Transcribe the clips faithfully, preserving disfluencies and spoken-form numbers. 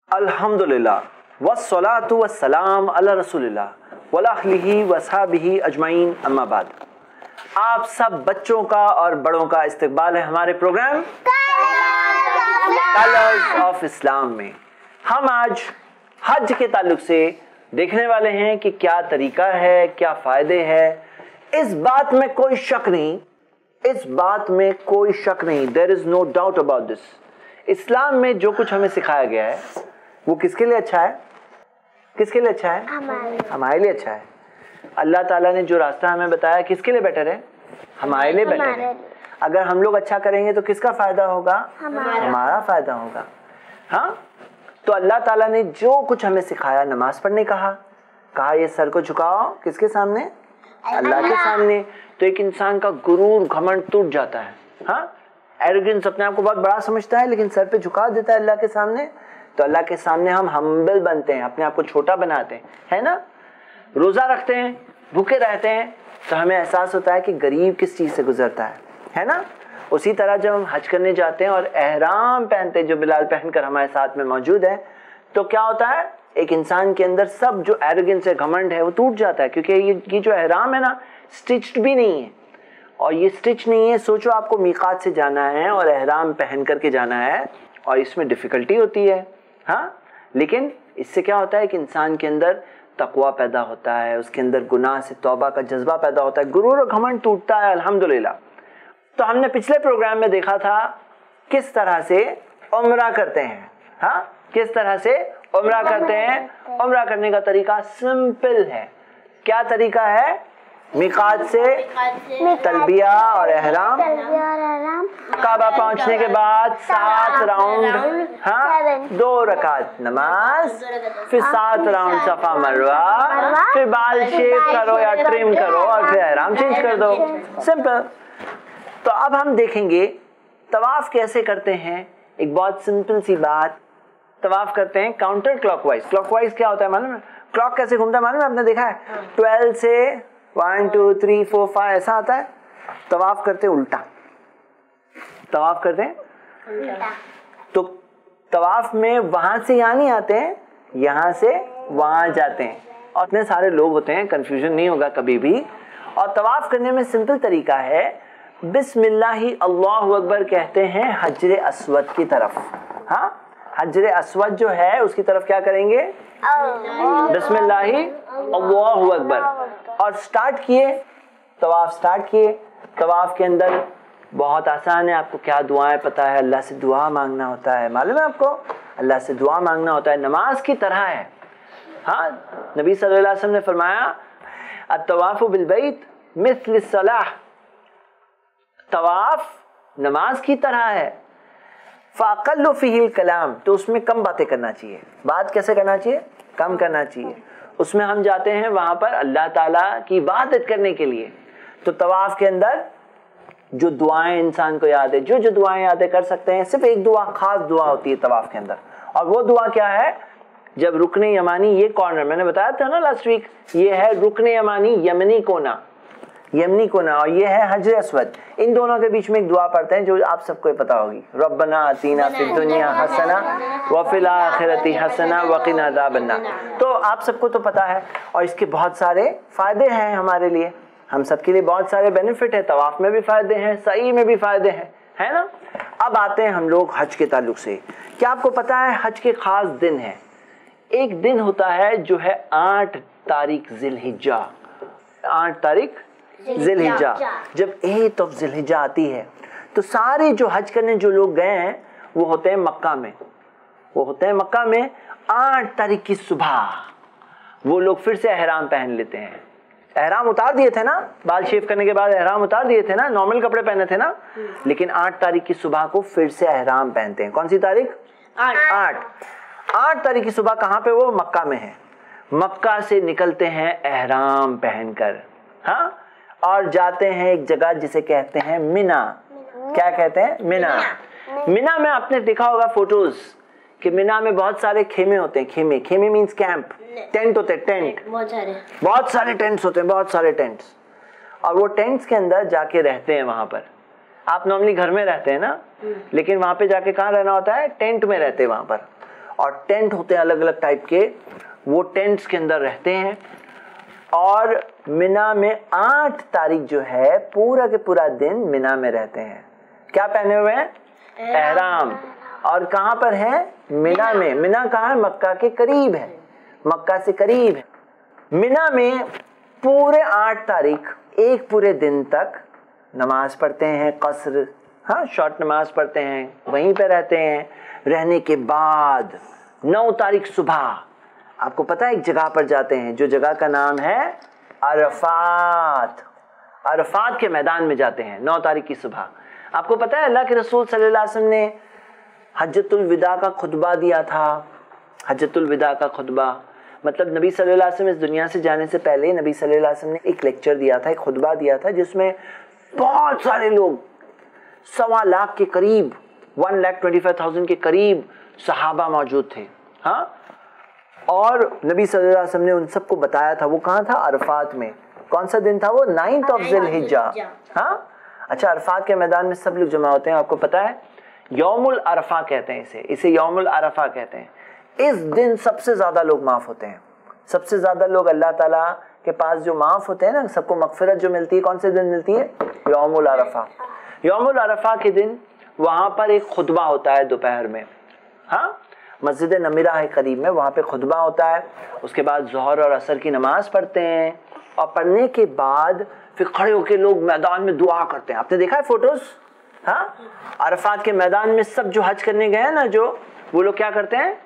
अल्हम्दुलिल्लाह वस्सलातु वस्सलाम अला रसूलिल्लाह वला अहलिही वसहाबिही अजमाइन अम्मा बाद। आप सब बच्चों का और बड़ों का इस्तकबाल है हमारे प्रोग्राम कलर्स ऑफ इस्लाम में। हम आज हज के ताल्लुक से देखने वाले हैं कि क्या तरीका है, क्या फायदे हैं। इस बात में कोई शक नहीं, इस बात में कोई शक नहीं, there is no doubt about this. Islam में जो कुछ हमें सिखाया गया है वो किसके लिए अच्छा है? किसके लिए अच्छा है? हमारे लिए अच्छा है। अल्लाह ताला ने जो रास्ता हमें बताया किसके लिए बेटर है? हमारे लिए बेटर है। अगर हम लोग अच्छा करेंगे तो किसका फायदा होगा? हमारा, हमारा फायदा होगा। हाँ, तो अल्लाह ताला ने जो कुछ हमें सिखाया, नमाज पढ़ने कहा, कहा ये सर को झुकाओ किसके सामने? अल्लाह के सामने। तो एक इंसान का गुरूर घमंड टूट जाता है। हाँ, एरोगेंस, अपने आप को बहुत बड़ा समझता है लेकिन सर पे झुका देता है अल्लाह के सामने। तो अल्लाह के सामने हम हम्बल बनते हैं, अपने आप को छोटा बनाते हैं, है ना। रोजा रखते हैं, भूखे रहते हैं, तो हमें एहसास होता है कि गरीब किस चीज से गुजरता है, है ना। उसी तरह जब हम हज करने जाते हैं और एहराम पहनते हैं, जो बिलाल पहनकर हमारे साथ में मौजूद है, तो क्या होता है, एक इंसान के अंदर सब जो एरोगेंस है, घमंड है, वो टूट जाता है। क्योंकि ये, ये जो एहराम है ना, स्टिच्ड भी नहीं है। और ये स्टिच नहीं है, सोचो आपको मीकात से जाना है और एहराम पहन करके जाना है, और इसमें डिफिकल्टी होती है। हाँ, लेकिन इससे क्या होता है कि इंसान के अंदर तकवा पैदा होता है, उसके अंदर गुनाह से तौबा का जज्बा पैदा होता है, गुरूर और घमंड टूटता है, अल्हम्दुलिल्लाह। तो हमने पिछले प्रोग्राम में देखा था किस तरह से उम्रा करते हैं। हाँ, किस तरह से उम्रा करते हैं। उम्रा करने का तरीका सिंपल है। क्या तरीका है? मीकात से तलबिया और एहराम, काबा पहुंचने के बाद सात राउंड, हाँ, दो रकात नमाज, फिर सात राउंड सफा मरवा, फिर बाल शेव करो या ट्रिम करो और फिर एहराम चेंज कर दो। सिंपल। तो अब हम देखेंगे तवाफ कैसे करते हैं। एक बहुत सिंपल सी बात, तवाफ करते हैं काउंटर क्लॉकवाइज। क्लॉकवाइज क्या होता है मालूम है? क्लॉक कैसे घूमता है मालूम है? आपने देखा है ट्वेल्व से one two three four five ऐसा आता है। तवाफ करते उल्टा, तवाफ करते उल्टा। तो तवाफ में वहां से यहाँ नहीं आते हैं, यहाँ से वहां जाते हैं, और इतने सारे लोग होते हैं, कंफ्यूजन नहीं होगा कभी भी। और तवाफ करने में सिंपल तरीका है, बिस्मिल्लाही अल्लाहु अकबर कहते हैं हजरे अस्वद की तरफ। हाँ, हजरे अस्वद जो है उसकी तरफ क्या करेंगे? बिस्मिल्लाही अल्लाहु अकबर। और स्टार्ट किए, तवाफ स्टार्ट किए। तवाफ के अंदर बहुत आसान है, आपको क्या दुआएं पता है। अल्लाह से दुआ मांगना होता है, मालूम है आपको? अल्लाह से दुआ मांगना होता है, नमाज की तरह है। हाँ, नबी सल्लल्लाहु अलैहि वसल्लम ने फरमाया अत-तवाफु बिल बैत मिस्ल सलाह, तवाफ नमाज की तरह है। फ़अक़ल्लु फ़ीहिल कलाम, तो उसमें कम बातें करना चाहिए। बात कैसे करना चाहिए? कम करना चाहिए। उसमें हम जाते हैं वहां पर अल्लाह ताला की इबादत करने के लिए। तो तवाफ के अंदर जो दुआएं इंसान को याद है, जो जो दुआएं याद है कर सकते हैं। सिर्फ एक दुआ, खास दुआ होती है तवाफ के अंदर, और वो दुआ क्या है? जब रुकने यमानी, ये कॉर्नर मैंने बताया था ना लास्ट वीक, ये है रुकने यमानी, यमनी कोना, यमनी कोना, और ये है हजर अस्वद। इन दोनों के बीच में एक दुआ पढ़ते हैं जो आप सबको पता होगी, रब्बना आतीना फिद दुनिया हसना व फिल आखिरति हसना व क़िना अज़ाबन्नार। तो आप सबको तो पता है, और इसके बहुत सारे फायदे हैं हमारे लिए, हम सबके लिए बहुत सारे बेनिफिट है। तवाफ में भी फायदे हैं, सही में भी फायदे हैं, है ना। अब आते हैं हम लोग हज के ताल्लुक से। क्या आपको पता है हज के खास दिन है? एक दिन होता है जो है आठ तारीख जिलहिज्जा, आठ तारीख जिलहिज्जा। जब एट ऑफ जिलहिज्जा आती है तो सारे जो हज करने जो लोग गए हैं वो होते हैं मक्का में, वो होते हैं मक्का में। आठ तारीख की सुबह वो लोग फिर से एहराम पहन लेते हैं। एहराम उतार दिए थे ना, बाल शेव करने के बाद एहराम उतार दिए थे ना, नॉर्मल कपड़े पहने थे ना, लेकिन आठ तारीख की सुबह को फिर से एहराम पहनते हैं। कौन सी तारीख? आठ आठ आठ तारीख की सुबह कहाँ पे? वो मक्का में है। मक्का से निकलते हैं एहराम पहनकर, हाँ, और जाते हैं एक जगह जिसे कहते हैं मिना। क्या कहते हैं? मिना। मिना में आपने देखा होगा फोटोज कि मिना में बहुत सारे खेमे होते हैं। खेमे, खेमे मींस कैंप, टेंट होते हैं, टेंट, बहुत सारे बहुत सारे टेंट्स होते हैं, बहुत सारे टेंट्स। और वो टेंट्स के अंदर जाके रहते हैं। वहां पर आप नॉर्मली घर में रहते हैं ना, लेकिन वहां पे जाके कहाँ रहना होता है? टेंट में रहते हैं वहां पर। اور ٹینٹ ہوتے ہیں الگ الگ ٹائپ کے, وہ ٹینٹس کے اندر رہتے ہیں. اور مینا میں آٹھ تاریخ جو ہے پورا کے پورا دن مینا میں رہتے ہیں. کیا پہنے ہوئے ہیں؟ احرام. اور کہاں پر ہے؟ مینا میں. مینا کہاں ہے؟ مکہ کے قریب ہے, مکہ سے قریب ہے. مینا میں پورے آٹھ تاریخ ایک پورے دن تک نماز پڑھتے ہیں, قصر, ہاں شارٹ نماز پڑھتے ہیں, وہیں پہ رہتے ہیں. رہنے کے بعد نو تاریخ صبح آپ کو پتا ہے ایک جگہ پر جاتے ہیں جو جگہ کا نام ہے عرفات. عرفات کے میدان میں جاتے ہیں نو تاریخ کی صبح. آپ کو پتا ہے اللہ کے رسول صلی اللہ علیہ وسلم نے حجۃ الوداع کا خطبہ دیا تھا. حجۃ الوداع کا خطبہ مطلب نبی صلی اللہ علیہ وسلم اس دنیا سے جانے سے پہلے نبی صلی اللہ علیہ وسلم نے ایک لیکچر دیا تھا, ایک خطبہ دیا تھا جس میں بہت سارے لوگ, سوا لاکھ کے قریب, one lakh twenty five thousand کے قریب صحابہ موجود تھے. ہاں اور نبی صلی اللہ علیہ وسلم نے ان سب کو بتایا تھا. وہ کہاں تھا؟ عرفات میں. کون سا دن تھا وہ؟ نائنتھ آف ذی الحجہ. ہاں اچھا, عرفات کے میدان میں سب لوگ جمع ہوتے ہیں. آپ کو پتا ہے یوم العرفہ کہتے ہیں اسے, اسے یوم العرفہ کہتے ہیں. اس دن سب سے زیادہ لوگ معاف ہوتے ہیں. سب سے زیادہ لوگ اللہ تعالیٰ کے پاس جو معاف ہوتے ہیں نا, سب کو مغفرت جو ملتی ہے, کون سے دن ملتی ہے؟ یوم العرفہ. یوم العرفہ کے دن وہاں پر ایک خطبہ ہوتا ہے دوپہر میں. ہاں مسجد نمیرہ ہے قریب میں, وہاں پہ خطبہ ہوتا ہے. اس کے بعد ظہر اور عصر کی نماز پڑھتے ہیں, اور پڑھنے کے بعد پھر کھڑے ہو کے لوگ میدان میں دعا کرتے ہیں. آپ نے دیکھا ہے فوٹوز؟ ہاں عرفات کے میدان میں سب جو حج کرنے گئے ہیں نا, جو وہ لوگ کیا کرتے ہیں؟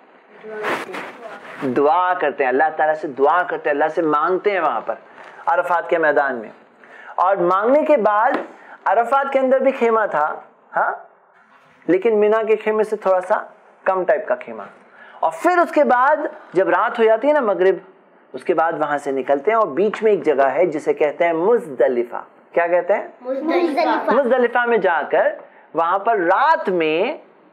دعا کرتے ہیں, اللہ تعالیٰ سے دعا کرتے ہیں, اللہ سے مانگتے ہیں وہاں پر عرفات کے میدان میں. اور مانگنے کے بعد عرفات کے اندر بھی خیمہ تھا, ہاں لیکن مینا کے خیمے سے تھوڑا سا کم ٹائپ کا خیمہ. اور پھر اس کے بعد جب رات ہو جاتی ہے نا مغرب, اس کے بعد وہاں سے نکلتے ہیں اور بیچ میں ایک جگہ ہے جسے کہتے ہیں مزدلفہ. کیا کہتے ہیں؟ مزدلفہ. مزدلفہ میں جا کر وہاں پر رات میں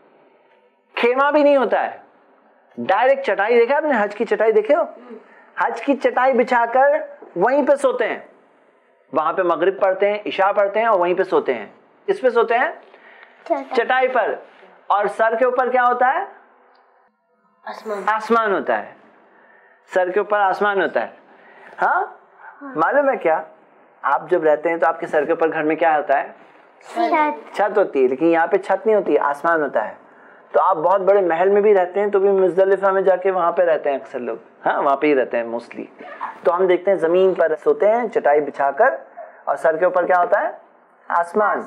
خیمہ بھی نہیں ہوتا ہے, ڈائریکٹ چٹائی. دیکھا آپ نے حج کی چٹائی دیکھے ہو؟ حج کی چٹائی بچھا کر وہیں پہ سوتے ہیں. وہاں پہ مغرب پڑھتے ہیں, عشاء پڑھتے ہیں اور وہیں پہ سوتے ہیں. اس پہ سوتے ہیں چٹائی پر. اور سر کے اوپر کیا ہوتا ہے؟ آسمان. آسمان ہوتا ہے. سر کے اوپر آسمان ہوتا ہے. ہاں معلوم ہے کیا, آپ جب رہتے ہیں تو آپ کے سر کے اوپر گھر میں کیا ہوتا ہے؟ چھت ہوتی ہے. لیکن یہاں پہ چھت نہیں ہوتی ہے, آسمان ہوتا ہے. تو آپ بہت بڑے محل میں بھی رہتے ہیں تو بھی مزدلفہ میں جا کے وہاں پہ رہتے ہیں اکثر لوگ. ہاں وہاں پہ ہی رہتے ہیں موسٹلی. تو ہم دیکھتے ہیں زمین پر سوتے ہیں چٹائی بچھا کر, اور سر کے اوپر کیا ہوتا ہے؟ آسمان.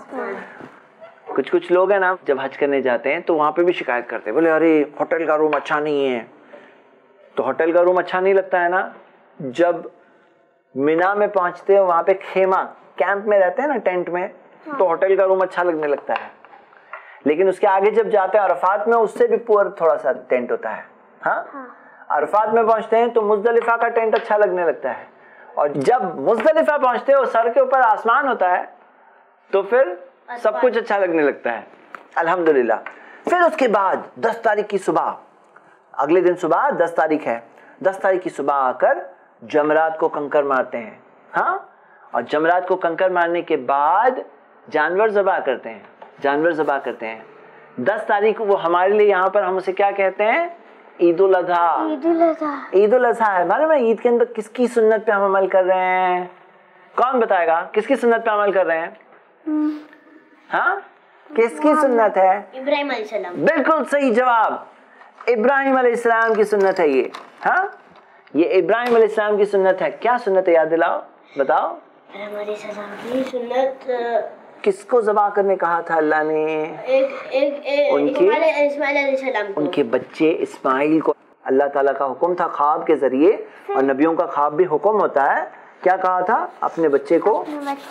کچھ کچھ لوگ ہیں نا جب حج کرنے جاتے ہیں تو وہاں پہ بھی شکایت کرتے ہیں, بولے ارے ہوٹل کا روم اچھا نہیں ہے. تو ہوٹل کا روم اچھا نہیں لگتا ہے نا, جب مینا میں پہنچتے ہیں وہاں پہ خیمہ کیمپ میں رہتے ہیں نا, ٹینٹ میں, تو ہوٹل کا روم اچھا لگنے لگتا ہے. لیکن اس کے آگے جب جاتے ہیں عرفات میں, اس سے بھی پور تھوڑا سا ٹینٹ ہوتا ہے. ہاں عرفات میں پہنچتے ہیں تو مزدلفہ کا ٹینٹ اچھا لگنے لگتا ہے. اور جب مزدلفہ پہنچتے ہیں اور سر کے اوپر آسمان ہوتا ہے تو پھر سب کچھ اچھا لگنے لگتا ہے. الحمدللہ. پھر اس کے بعد دس تاریخ کی صبح, اگلے دن صبح دس تاریخ ہے, دس تاریخ کی صبح آ کر جمرات کو کنکر مارتے ہیں. ہاں اور جمرات کو کنکر مارنے کے بعد جانور ذبح کرتے ہیں, جانور ذبح کرتے ہیں. دس تاریخ وہ ہمارے لیے یہاں پر ہم اسے کیا کہتے ہیں؟ عید الاضحیٰ. عید الاضحیٰ عید الاضحیٰ ہے. معلوم ہے عید کے اندر کس کی سنت پہ ہم عمل کر رہے ہیں؟ کون بتائے گا کس کی سنت پہ عمل کر رہے ہیں؟ ہاں کس کی سنت ہے؟ ابراہیم علیہ السلام. بالکل صحیح جواب, ابراہیم علیہ السلام کی سنت ہے یہ. ہاں یہ ابراہیم علیہ السلام کی سنت ہے. کیا سنت ہے, یاد دلاؤ, بتاؤ. ابراہیم علیہ السلام کی سنت کس کو ذبح کرنے کہا تھا اللہ نے؟ ایک ایک اسماعیل علیہ السلام کو. ان کے بچے اسماعیل کو اللہ تعالیٰ کا حکم تھا خواب کے ذریعے, اور نبیوں کا خواب بھی حکم ہوتا ہے. کیا کہا تھا؟ اپنے بچے کو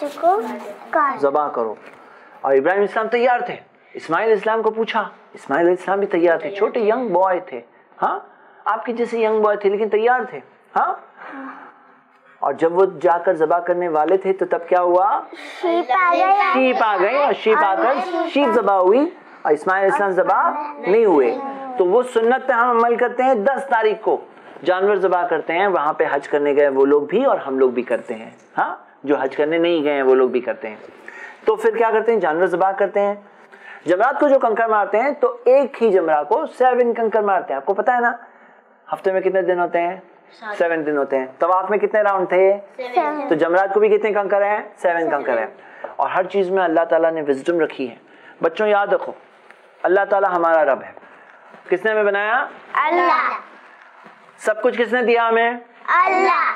ذبح کرو. اور ابراہیم اسلام تیار تھے. اسماعیل اسلام کو پوچھا, اسماعیل علیہ السلام بھی تیار تھے, چھوٹے ینگ بوائے تھے. ہاں آپ کے جیسے ینگ بوائے تھے لیکن تیار تھے. ہاں اور جب وہ جا کر ذبح کرنے والے تھے تو تب کیا ہوا؟ شیپ آ گئے, اور شیپ آ کر شیپ ذبح ہوئی, اور اسماعیل علیہ السلام ذبح نہیں ہوئے. تو وہ سنت پہ ہم عمل کرتے ہیں. دس تاریخ کو جانور ذبح کرتے ہیں. وہاں پہ حج کرنے گئے وہ لوگ بھی اور ہم لوگ بھی کرتے ہیں. ہاں جو حج کرنے نہیں گئے ہیں وہ لوگ بھی کرتے ہیں. تو پھر کیا کرتے ہیں؟ جانور ذبح کرتے ہیں. जमरात को जो कंकर मारते हैं तो एक ही जमरा को सेवन कंकर मारते हैं। आपको पता है ना हफ्ते में कितने दिन होते हैं? सेवन दिन होते हैं। तवाफ में कितने राउंड थे? तो जमरात को भी कितने कंकर हैं? सेवन कंकर हैं। और हर चीज में अल्लाह ताला ने विजडम रखी है। बच्चों याद रखो, अल्लाह ताला हमारा रब है। किसने हमें बनाया? अल्लाह। सब कुछ किसने दिया हमें? अल्लाह।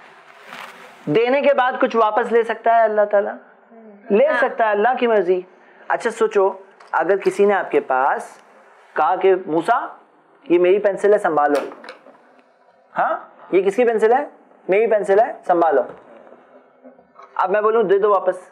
देने के बाद कुछ वापस ले सकता है अल्लाह ताला? ले सकता है, अल्लाह की मर्जी। अच्छा सोचो, अगर किसी ने आपके पास कहा कि मूसा ये मेरी पेंसिल है संभालो, हाँ ये किसकी पेंसिल है? मेरी पेंसिल है संभालो। अब मैं बोलूं दे दो वापस,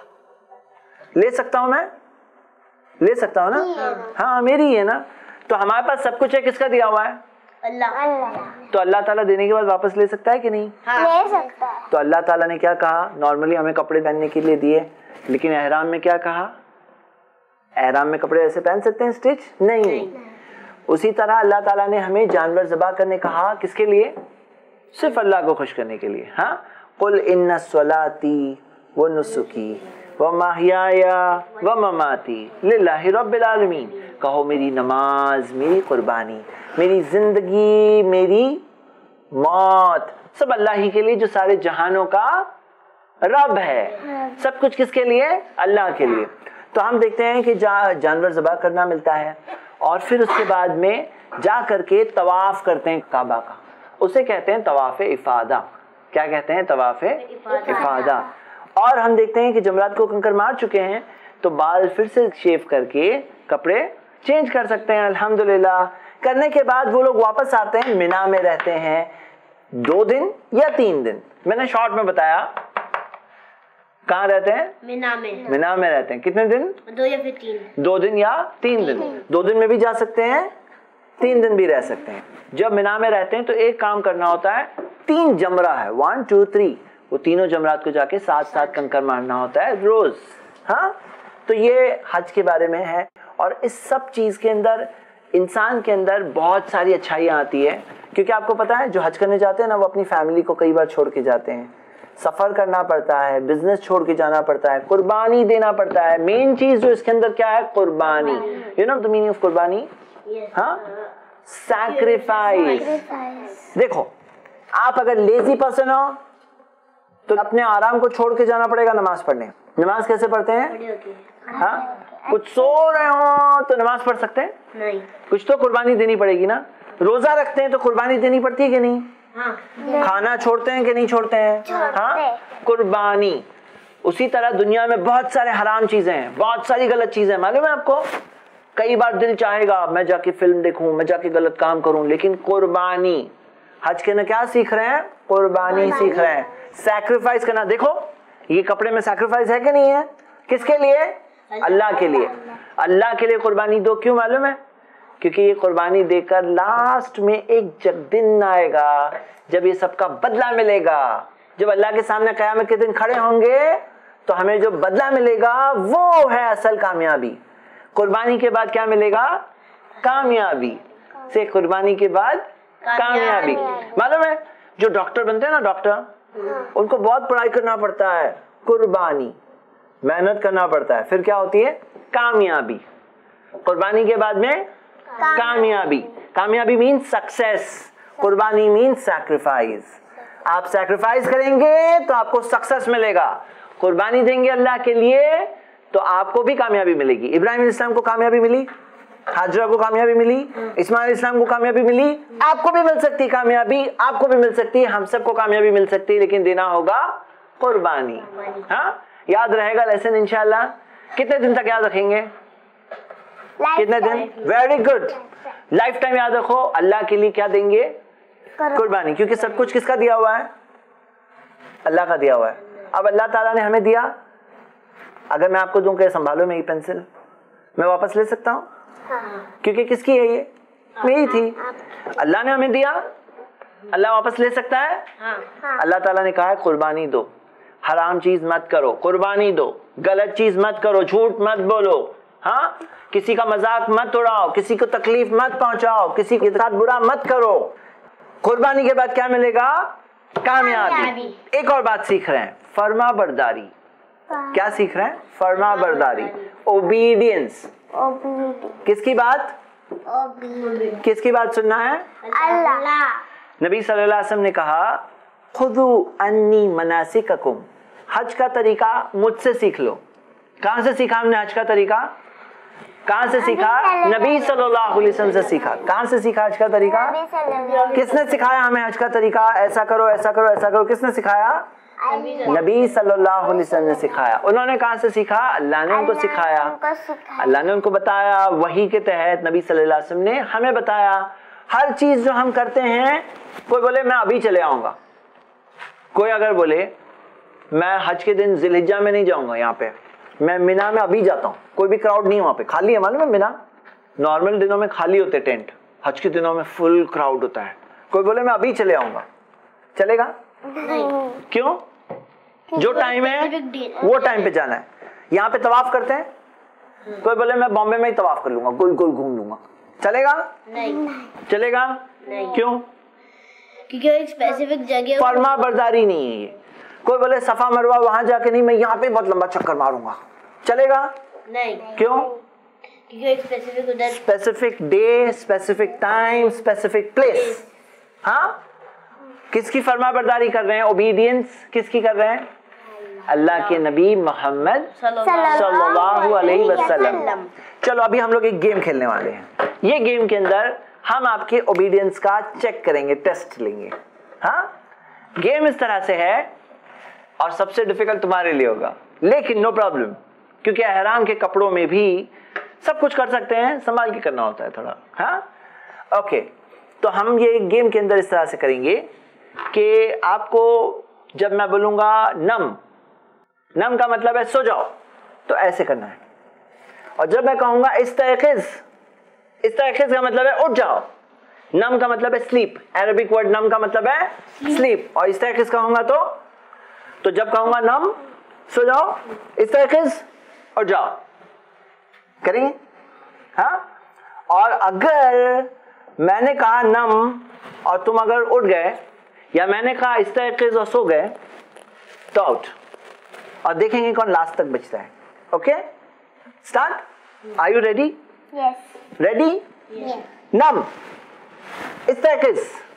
ले सकता हूं मैं? ले सकता हूं ना? हाँ मेरी है ना। तो हमारे पास सब कुछ है, किसका दिया हुआ है? अल्लाह। तो अल्लाह ताला देने के बाद वापस ले सकता है कि नहीं? ले सकता है। तो अल्लाह ताला ने क्या कहा? नॉर्मली हमें कपड़े पहनने के लिए दिए, लेकिन एहराम में क्या कहा? एहराम में कपड़े ऐसे पहन सकते हैं स्टिच? नहीं, नहीं। उसी तरह अल्लाह ताला ने हमें जानवर ज़बा करने कहा, किसके लिए? सिर्फ अल्लाह को खुश करने के लिए। हाँ, कुल इन्ना स्वलाती व नुसुकी व महयाया व ममाती लिल्लाहि रब्बिल आलमीन। कहो मेरी नमाज, मेरी कुर्बानी, मेरी जिंदगी, मेरी मौत सब अल्लाह ही के लिए जो सारे जहानों का रब है। सब कुछ किसके लिए? अल्लाह के लिए। तो हम देखते हैं कि जा जानवर ज़बा करना मिलता है और फिर उसके बाद में जा करके तवाफ करते हैं काबा का, उसे कहते हैं तवाफ इफादा। क्या कहते हैं? तवाफ इफादा। और हम देखते हैं कि जमरात को कंकर मार चुके हैं तो बाल फिर से शेव करके कपड़े चेंज कर सकते हैं। अल्हम्दुलिल्लाह। करने के बाद वो लोग वापस आते हैं, मिना में रहते हैं दो दिन या तीन दिन। मैंने शॉर्ट में बताया। कहाँ रहते हैं? मिना में। मिना में रहते हैं। कितने दिन? दो या फिर तीन। दो दिन या तीन दिन। दो दिन में भी जा सकते हैं, तीन दिन भी रह सकते हैं। जब मिना में रहते हैं तो एक काम करना होता है, तीन जमरा है, वन टू थ्री, वो तीनों जमरात को जाके साथ साथ कंकर मारना होता है रोज। हाँ, तो ये हज के बारे में है। और इस सब चीज के अंदर इंसान के अंदर बहुत सारी अच्छाइयाँ आती है, क्योंकि आपको पता है जो हज करने जाते हैं ना वो अपनी फैमिली को कई बार छोड़ के जाते हैं, सफर करना पड़ता है, बिजनेस छोड़ के जाना पड़ता है, कुर्बानी देना पड़ता है। मेन चीज जो इसके अंदर क्या है? कुर्बानी। You know the meaning of कुर्बानी? हाँ, सैक्रिफाइस। देखो आप अगर लेजी पर्सन हो तो अपने आराम को छोड़ के जाना पड़ेगा नमाज पढ़ने। नमाज कैसे पढ़ते हैं? हाँ, कुछ सो रहे हो तो नमाज पढ़ सकते हैं? नहीं। कुछ तो कुर्बानी देनी पड़ेगी ना। रोजा रखते हैं तो कुर्बानी देनी पड़ती है कि नहीं? हाँ। खाना छोड़ते हैं कि नहीं छोड़ते हैं? हाँ, कुर्बानी। उसी तरह दुनिया में बहुत सारे हराम चीजें हैं, बहुत सारी गलत चीजें, मालूम है आपको? कई बार दिल चाहेगा मैं जाके फिल्म देखूं, मैं जाके गलत काम करूं, लेकिन कुर्बानी। हज के ना क्या सीख रहे हैं? कुर्बानी सीख रहे हैं, सैक्रिफाइस करना। देखो ये कपड़े में सैक्रिफाइस है कि नहीं है? किसके लिए? अल्लाह के लिए। अल्लाह के लिए कुर्बानी दो। क्यों मालूम है? क्योंकि ये कुर्बानी देकर लास्ट में एक जब दिन आएगा जब ये सबका बदला मिलेगा। जब अल्लाह के सामने क़यामत के दिन खड़े होंगे तो हमें जो बदला मिलेगा वो है असल कामयाबी। कुर्बानी के बाद क्या मिलेगा? कामयाबी। से कुर्बानी के बाद कामयाबी। मालूम है जो डॉक्टर बनते हैं ना, डॉक्टर, उनको बहुत पढ़ाई करना पड़ता है, कुर्बानी, मेहनत करना पड़ता है, फिर क्या होती है? कामयाबी। कुर्बानी के बाद में कामयाबी। कामयाबी मीन्स सक्सेस, कुर्बानी मीन्स सैक्रिफाइस। आप सैक्रिफाइस करेंगे तो आपको सक्सेस मिलेगा, कुर्बानी देंगे अल्लाह के लिए तो आपको भी कामयाबी मिलेगी। इब्राहिम अलैहिस्सलाम को कामयाबी मिली, हाजरा को कामयाबी मिली, इस्माइल अलैहिस्सलाम को कामयाबी मिली, आपको भी मिल सकती है कामयाबी, आपको भी मिल सकती है, हम सबको कामयाबी मिल सकती है, लेकिन देना होगा कुर्बानी। हाँ, याद रहेगा लेसन इंशाल्लाह। कितने दिन तक याद रखेंगे? कितने दिन? वेरी गुड, लाइफ टाइम याद रखो। अल्लाह के लिए क्या देंगे? कुर्बानी। क्योंकि सब कुछ किसका दिया हुआ है? अल्लाह का दिया हुआ है। अब अल्लाह ताला ने हमें दिया, अगर मैं आपको दूं कि संभालो मेरी पेंसिल, मैं वापस ले सकता हूँ? क्योंकि किसकी है ये? मेरी थी। अल्लाह ने हमें दिया, अल्लाह वापस ले सकता है? अल्लाह ताला ने कहा है कुर्बानी दो, हराम चीज मत करो, कुर्बानी दो, गलत चीज मत करो, झूठ मत बोलो, हाँ, किसी का मजाक मत उड़ाओ, किसी को तकलीफ मत पहुंचाओ, किसी के साथ बुरा मत करो। कुर्बानी के बाद क्या मिलेगा? कामयाबी। एक और बात सीख रहे हैं, फर्मा बरदारी। क्या सीख रहे हैं? फर्मा बरदारी, ओबीडियंस। किसकी बात? किसकी बात सुनना है? अल्लाह। नबी सल्लल्लाहु अलैहि वसल्लम ने कहा खुदू अन्नी मनासिककुम, हज का तरीका मुझसे सीख लो। कहां से सीखा हमने हज का तरीका? कहां से सीखा? नबी सल्लल्लाहु अलैहि वसल्लम से सीखा। कहां से सीखा हज का तरीका? किसने सिखाया हमें हज का तरीका? ऐसा करो, ऐसा करो, ऐसा करो, किसने सिखाया? नबी सल्लल्लाहु अलैहि वसल्लम ने सिखाया। उन्होंने कहां से सीखा? अल्लाह ने उनको सिखाया, अल्लाह ने उनको बताया, वही के तहत नबी सल्लल्लाहु अलैहि वसल्लम ने हमें बताया। हर चीज जो हम करते हैं, कोई बोले मैं अभी चले आऊंगा, कोई अगर बोले मैं हज के दिन जिलहिज्जा में नहीं जाऊंगा, यहाँ पे मैं मिना में अभी जाता हूँ, कोई भी क्राउड नहीं है वहां पे, खाली है, मालूम है मिना नॉर्मल दिनों में खाली होते टेंट, हज के दिनों में फुल क्राउड होता है। कोई बोले मैं अभी चले आऊंगा, चलेगा? नहीं। क्यों? जो टाइम है वो टाइम पे जाना है। यहाँ पे तवाफ करते हैं, कोई बोले मैं बॉम्बे में ही तवाफ कर लूंगा, गोल गोल घूम लूंगा, चलेगा? नहीं। चलेगा? नहीं। क्यों? क्योंकि एक स्पेसिफिक जगह फर्मा बरदारी नहीं है ये। कोई बोले सफा मरवा वहां जाके नहीं, मैं यहाँ पे बहुत लंबा चक्कर मारूंगा, चलेगा? नहीं। क्यों? क्योंकि एक स्पेसिफिक उधर specific day, specific time, specific place. हाँ, किसकी फर्मा बरदारी कर रहे हैं? ओबीडियंस किसकी कर रहे हैं? अल्लाह के नबी मोहम्मद सल्लल्लाहु अलैहि वसल्लम। चलो अभी हम लोग एक गेम खेलने वाले हैं। ये गेम के अंदर हम आपके ओबीडियंस का चेक करेंगे, टेस्ट लेंगे। हाँ, गेम इस तरह से है और सबसे डिफिकल्ट तुम्हारे लिए होगा, लेकिन नो प्रॉब्लम, क्योंकि एहराम के कपड़ों में भी सब कुछ कर सकते हैं, संभाल के करना होता है थोड़ा। हाँ, ओके। तो हम ये गेम के अंदर इस तरह से करेंगे कि आपको जब मैं बोलूंगा नम, नम का मतलब है सो जाओ, तो ऐसे करना है। और जब मैं कहूंगा इस्तेयक़िज़, इस्तेयक़िज़ का मतलब है उठ जाओ। नम का मतलब है स्लीप, अरबिक वर्ड नम का मतलब है स्लीप। और इस्तेयक़िज़ कहूंगा तो तो जब कहूंगा नम सो जाओ, इस्तेयक़िज़ और जाओ, करेंगे? हाँ। और अगर मैंने कहा नम और तुम अगर उठ गए, या मैंने कहा इस्तेयक़िज़ और सो गए, तो आउट। और देखेंगे कौन लास्ट तक बचता है। Okay, start. Are you ready? Yes. Ready? Yes. नम, इस्तेयक़िज़,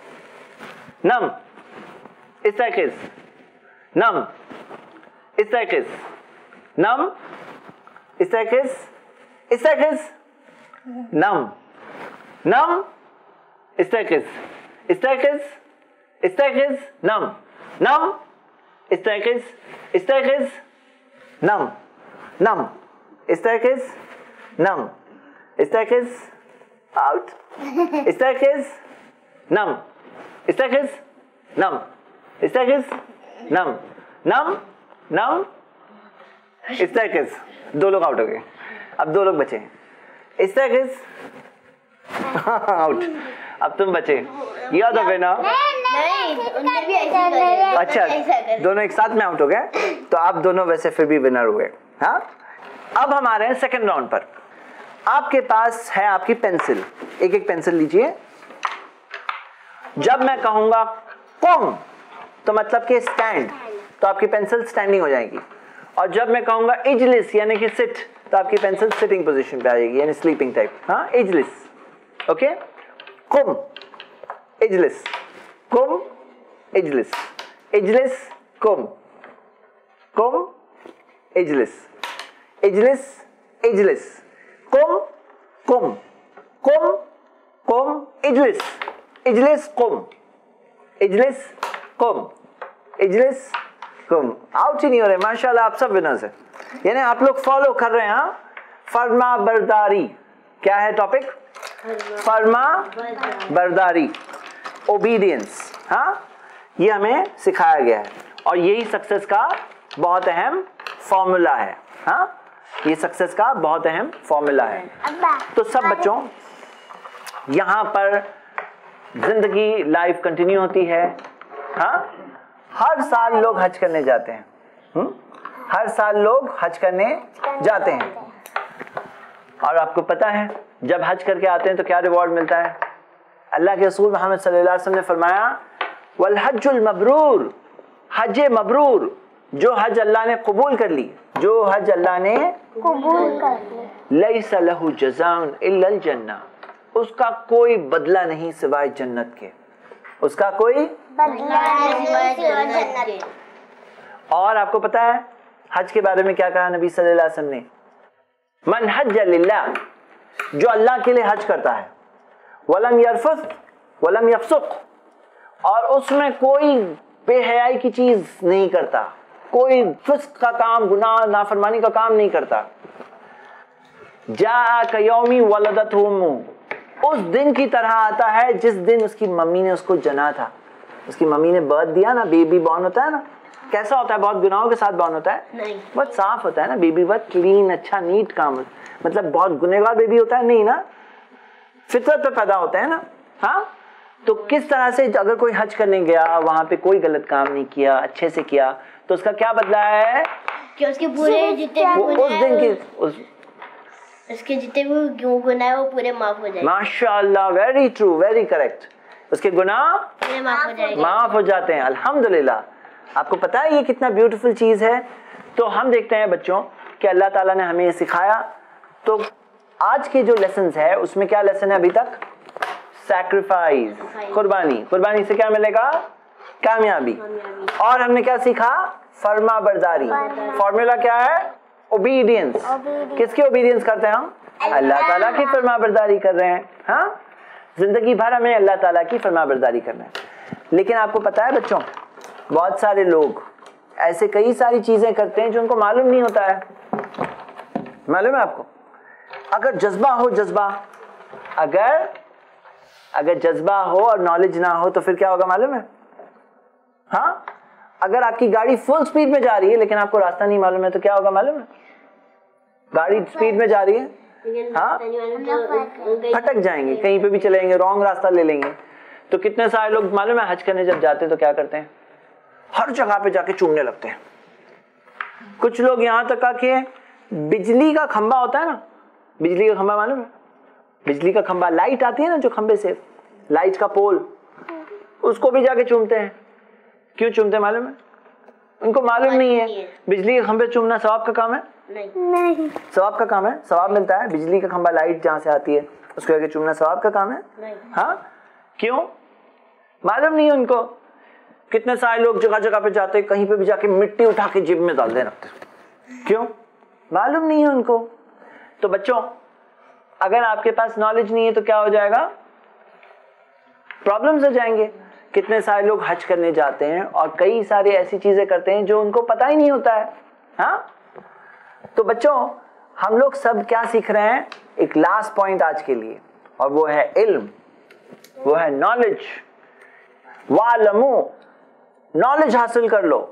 नम, इस्तेयक़िज़, नम, इस्तेयक़िज़, नम, इस्तेयक़िज़, इस्तेयक़िज़, नम, नम, इस्तेयक़िज़, इस्तेयक़िज़, इस्तेयक़िज़, नम, नम, इस्तेयक़िज़, इस्तेयक़िज़, नम, नम, इस्तेयक़िज़, नम, इस्तेयक़िज़, आउट, इस्तेयक़िज़, नम, इस्तेयक़िज़, नम, इस्तेयक़िज़, नम, नम, नम, इस्तेयक़िज़। दो लोग आउट हो गए, अब दो लोग बचे। इस्तेयक़िज़, आउट। अब तुम बचे, यू आर द विनर। नहीं, उनने भी ऐसा किया। अच्छा, दोनों एक साथ में आउट हो गए, तो आप दोनों वैसे फिर भी विनर हुए। हाँ, अब हम आ रहे हैं सेकंड राउंड पर। आपके पास है आपकी पेंसिल, एक एक पेंसिल लीजिए। जब मैं कहूंगा कुम, तो मतलब कि स्टैंड, तो आपकी पेंसिल स्टैंडिंग हो जाएगी। और जब मैं कहूंगा इजलिस यानी कि सिट, तो आपकी पेंसिल सिटिंग पोजीशन पे आ जाएगी, यानी स्लीपिंग टाइप। हाँ, इजलिस। ओके, कुम, इजलिस, कुम, इजलिस, इजलिस, कुम, कुम, इजलिस, इजलिस, इजलिस, कुम, कुम, कुम, कुम, इजलिस, इजलिस, कुम, इजलिस, कुम, इजलिस, कुम। आउट ही नहीं हो रहे, माशाल्लाह आप सब विनर्स हैं। यानी आप लोग फॉलो कर रहे हैं। हाँ, फर्मा बरदारी क्या है टॉपिक? फर्मा बरदारी, ओबीडियंस। हाँ, ये हमें सिखाया गया है और यही सक्सेस का बहुत अहम फॉर्मूला है। हाँ, ये सक्सेस का बहुत अहम फॉर्मूला है। तो सब बच्चों, यहाँ पर जिंदगी लाइफ कंटिन्यू होती है। हाँ, हर साल लोग हज करने जाते हैं। हुँ? हर साल लोग हज करने जाते हैं और आपको पता है जब हज करके आते हैं तो क्या रिवॉर्ड मिलता है? अल्लाह के रसूल मोहम्मद सल्लल्लाहु अलैहि वसल्लम ने फरमाया, वल हज्जुल मबरूर, हज मबरूर, जो हज अल्लाह ने कबूल कर ली, जो हज अल्लाह ने कबूल कर ली, لیس لہ جزاء الا الجنہ، اس کا کوئی بدلہ نہیں سوائے جنت کے، اس کا کوئی بدلہ نہیں سوائے جنت کے۔ اور آپ کو پتا ہے حج کے بارے میں کیا کہا نبی صلی اللہ علیہ وسلم نے؟ من حج للہ، جو اللہ کے لیے حج کرتا ہے، ولم یرفث ولم یفسق، اور اس میں کوئی بے حیائی کی چیز نہیں کرتا، کوئی فسق کا کام، گناہ نافرمانی کا کام نہیں کرتا، جاء کیومی ولدتہ امہ، اس دن کی طرح آتا ہے جس دن اس کی ممی نے اس کو جنا تھا، اس کی ممی نے برتھ دیا نا، بیبی بورن ہوتا ہے نا، کیسا ہوتا ہے؟ بہت گناہوں کے ساتھ بورن ہوتا ہے؟ نہیں، بہت صاف ہوتا ہے نا بیبی، بہت کلین، اچھا نیٹ کام، مطلب بہت گنہگار بیبی ہوتا ہے نہیں نا، فطرت پہ پیدا ہوتا ہے نا۔ ہاں، تو کس طرح سے اگر کوئی حج کرنے گیا، وہاں پہ کوئی غلط کام نہیں کیا، اچھے سے کیا، تو اس کا کیا بدلہ ہے کہ اس کے پورے جتنے بھی اس دن کی اس کے جتنے بھی گناہ ہیں وہ پورے معاف ہو جائیں گے۔ ماشاء اللہ، ویری ٹرو، ویری کریکٹ، اس کے گناہ پورے معاف ہو جائیں گے، معاف ہو جاتے ہیں، الحمدللہ۔ آپ کو پتا ہے یہ کتنا بیوٹیفل چیز ہے؟ تو ہم دیکھتے ہیں بچوں کہ اللہ تعالیٰ نے ہمیں یہ سکھایا۔ تو آج کے جو لیسنز ہے اس میں کیا لیسن ہے ابھی تک؟ سیکریفائز، قربانی۔ قربانی سے کیا ملے گا؟ کامیابی۔ اور ہم نے کیا سیکھا؟ فرما برداری۔ فارمولا کیا ہے؟ اوبیڈینس۔ کس کی اوبیڈینس کرتے ہیں ہم؟ اللہ تعالیٰ کی فرما برداری کر رہے ہیں۔ ہاں، زندگی بھر ہمیں اللہ تعالیٰ کی فرما برداری کرنا ہے۔ لیکن آپ کو پتا ہے بچوں، بہت سارے لوگ ایسے کئی ساری چیزیں کرتے ہیں جو ان کو معلوم نہیں ہوتا ہے۔ معلوم ہے آپ کو؟ اگر جذبہ ہو، جذبہ اگر اگر جذبہ ہو اور نالج نہ ہو تو پھر کیا ہوگا معلوم ہے؟ ہاں، اگر آپ کی گاڑی فل سپیڈ میں جا رہی ہے لیکن آپ کو راستہ نہیں معلوم ہے تو کیا ہوگا معلوم ہے؟ گاڑی سپیڈ میں جا رہی ہے، ہاں، پھٹک جائیں گے، کہیں پہ بھی چلیں گے، رانگ راستہ لے لیں گے۔ تو کتنے سارے لوگ معلوم ہے حج کرنے جب جاتے ہیں تو کیا کرتے ہیں؟ ہر جگہ پہ جا کے چومنے لگتے ہیں۔ کچھ لوگ یہاں تک آ کے بجلی کا کھمبا ہوتا ہے نا، بجلی کا کھمبا معلوم ہے؟ بجلی کا کھمبا، لائٹ آتی ہے نا جو کھمبے سے، لائٹ کا پول، اس کو بھی جا کے چومتے ہیں۔ کیوں چومتے ہیں معلوم ہے؟ ان کو معلوم نہیں ہے بجلی کے کھمبے چومنا ثواب کا کام ہے، نہیں، ثواب کا کام ہے، ثواب ملتا ہے۔ بجلی کا کھمبا، لائٹ جہاں سے آتی ہے اس کو جا کے چومنا ثواب کا کام ہے۔ ہاں، کیوں؟ معلوم نہیں ہے ان کو۔ کتنے سارے لوگ جگہ جگہ پہ جاتے ہیں، کہیں پہ بھی جا کے مٹی اٹھا کے جیب میں ڈال دے رکھتے، کیوں؟ معلوم نہیں ہے ان کو۔ تو بچوں، اگر آپ کے پاس نالج نہیں ہے تو کیا ہو جائے گا؟ پرابلمز ہو جائیں گے۔ کتنے سارے لوگ حج کرنے جاتے ہیں اور کئی ساری ایسی چیزیں کرتے ہیں جو ان کو پتہ ہی نہیں ہوتا ہے۔ ہاں، تو بچوں ہم لوگ سب کیا سیکھ رہے ہیں؟ ایک لاسٹ پوائنٹ آج کے لیے، اور وہ ہے علم، وہ ہے نالج۔ وَعْلَمُوا، نالج حاصل کر لو،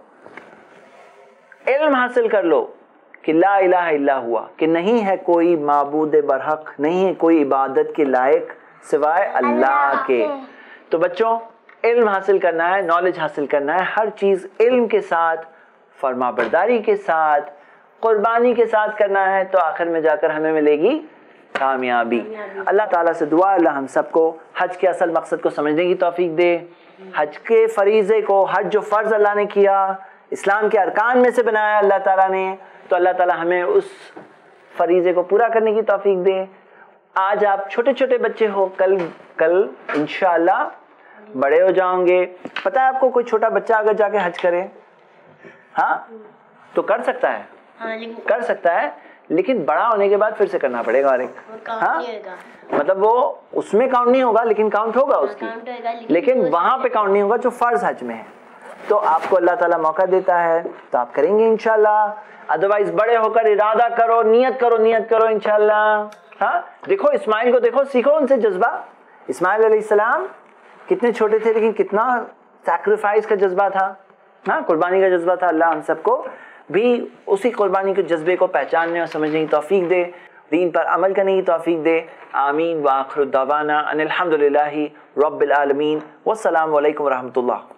علم حاصل کر لو کہ لا الہ الا ہوا، کہ نہیں ہے کوئی معبود برحق، نہیں ہے کوئی عبادت کے لائق سوائے اللہ کے۔ تو بچوں علم حاصل کرنا ہے، نالج حاصل کرنا ہے، ہر چیز علم کے ساتھ، فرما برداری کے ساتھ، قربانی کے ساتھ کرنا ہے، تو آخر میں جا کر ہمیں ملے گی کامیابی۔ اللہ تعالیٰ سے دعا اللہ ہم سب کو حج کے اصل مقصد کو سمجھنے کی توفیق دے، حج کے فریضے کو، حج جو فرض اللہ نے کیا، اسلام کے ارکان میں سے بنایا اللہ تعالیٰ نے، تو اللہ تعالیٰ ہمیں اس فریضے کو پورا کرنے کی توفیق دے۔ آج آپ چھوٹے چھوٹے بچے ہو، کل کل انشاءاللہ بڑے ہو جاؤں گے۔ پتہ ہے آپ کو کوئی چھوٹا بچہ اگر جا کے حج کرے، ہاں، تو کر سکتا ہے، کر سکتا ہے، لیکن بڑا ہونے کے بعد پھر سے کرنا پڑے گا اور ایک، ہاں، مطلب وہ اس میں کاؤنٹ نہیں ہوگا لیکن کاؤنٹ ہوگا اس کی، لیکن وہاں پہ کاؤنٹ نہیں ہوگا جو فرض حج میں ہے۔ تو آپ کو اللہ تعالیٰ موقع دیتا ہے تو آپ کریں گے انشاءاللہ، ادروائز بڑے ہو کر ارادہ کرو، نیت کرو، نیت کرو انشاءاللہ۔ ہاں، دیکھو اسماعیل کو، دیکھو، سیکھو ان سے جذبہ۔ اسماعیل علیہ السلام کتنے چھوٹے تھے لیکن کتنا سیکریفائس کا جذبہ تھا، ہاں، قربانی کا جذبہ تھا۔ اللہ ہم سب کو بھی اسی قربانی کے جذبے کو پہچاننے اور سمجھنے کی توفیق دے، دین پر عمل کرنے کی توفیق دے۔ آمین۔ وآخر دعوانا ان الحمد للہ رب العالمین، والسلام علیکم ورحمۃ اللہ۔